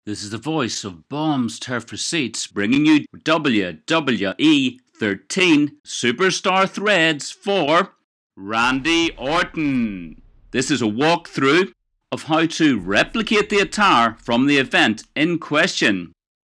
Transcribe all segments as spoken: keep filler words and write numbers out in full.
This is the voice of Bombs Turf for Seats, bringing you W W E thirteen Superstar Threads for Randy Orton. This is a walkthrough of how to replicate the attire from the event in question.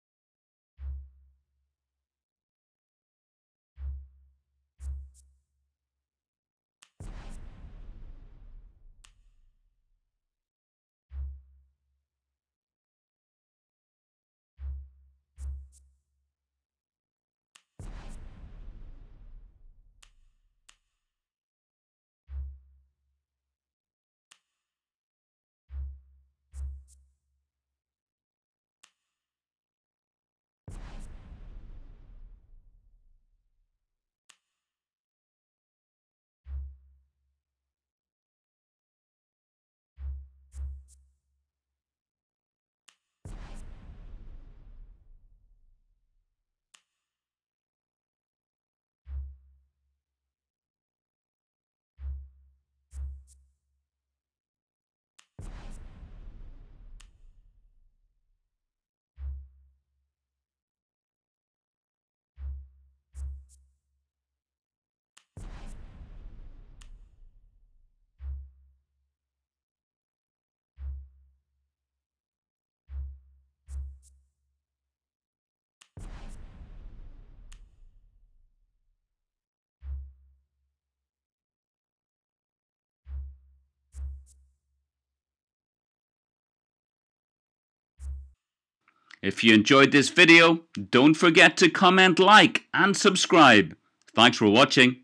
If you enjoyed this video, don't forget to comment, like, and subscribe. Thanks for watching.